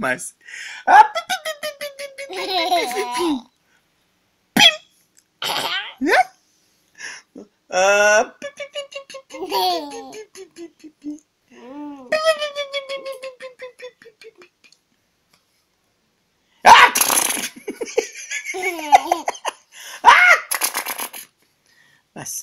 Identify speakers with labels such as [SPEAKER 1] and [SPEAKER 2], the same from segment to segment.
[SPEAKER 1] nice. Ah, yeah. Ah. Nice.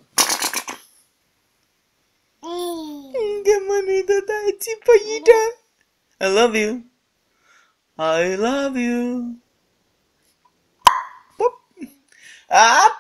[SPEAKER 1] Qué bonito está este pollito. I love you. I love you. Boop. Ah.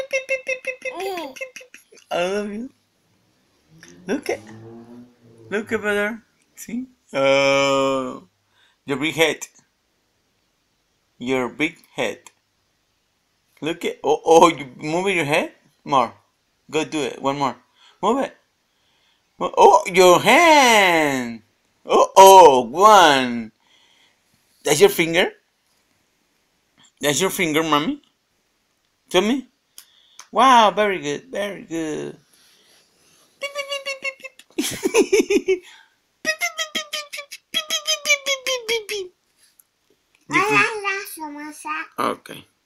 [SPEAKER 1] I love you. Look at. Look at brother. See? Oh. Your big head. Your big head. Look at. Oh, you moving your head? More. Go do it. One more. Move it. Oh, your hand. Oh, one. That's your finger? That's your finger, mommy? Tell me. Wow, very good. Very good. Okay.